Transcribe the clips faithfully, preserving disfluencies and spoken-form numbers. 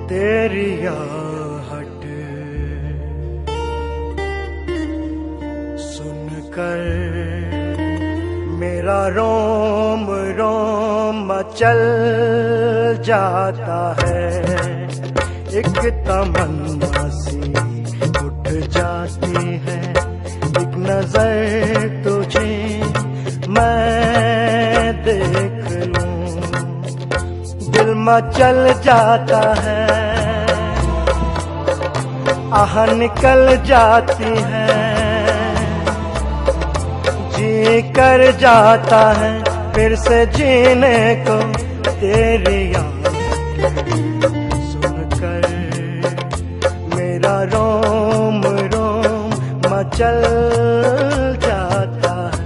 तेरी आहट सुनकर मेरा रोम रोम मचल जाता है। एक तमन्ना सी उठ जाती है, एक नजर तुझे मैं देख लूं, दिल मचल जाता है, आह निकल जाती है, जी कर जाता है फिर से जीने को तेरी याद सुनकर मेरा रोम रोम मचल जाता है।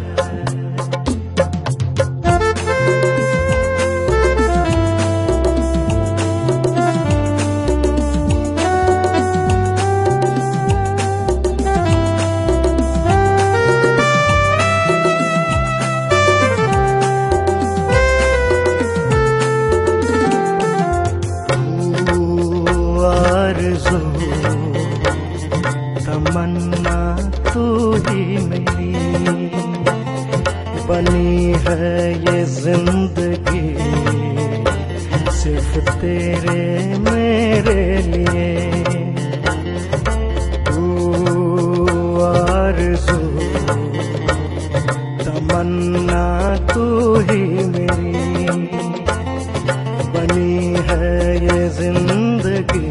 तमन्ना तू ही मेरी बनी है ये जिंदगी, सिर्फ तेरे मेरे लिए। तू आरज़ू तमन्ना तू ही मेरी बनी है ये जिंदगी,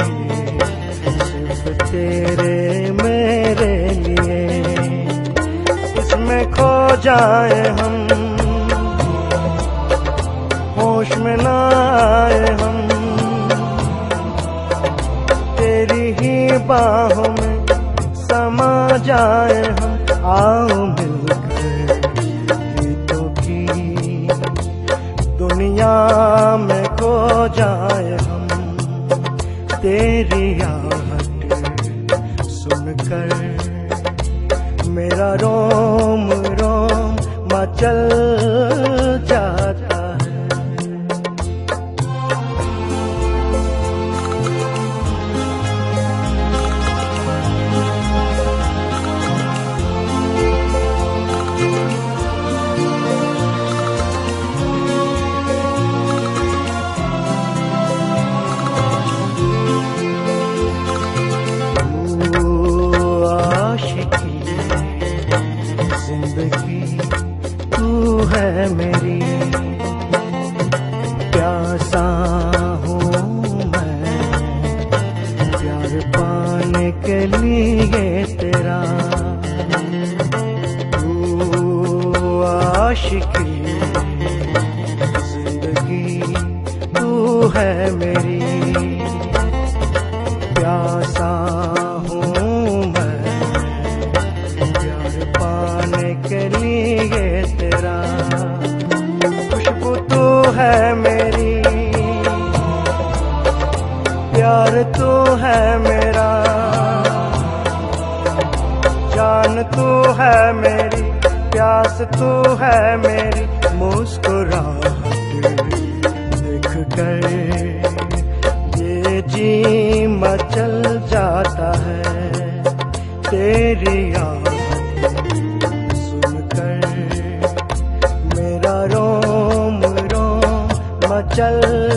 तेरे मेरे लिए। इसमें खो जाए हम, होश में ना आए हम, तेरी ही बाहों में समा जाए हम। आओ मिलकर गीतों की दुनिया में खो जाए हम, तेरी आहट सुनकर मेरा रोम रोम मचल जाता है। जिंदगी तू है मेरी, प्यासा हूँ मैं प्यार पाने के लिए तेरा। तू आशिकी जिंदगी तू है मेरी, प्यासा के लिए तेरा। खुशबू तू है मेरी, प्यार तू है मेरा, जान तू है मेरी, प्यास तू है मेरी। मुस्कुराहट देख कर ये जी मचल जाता है, तेरी याद मेरा रोम रोम मचल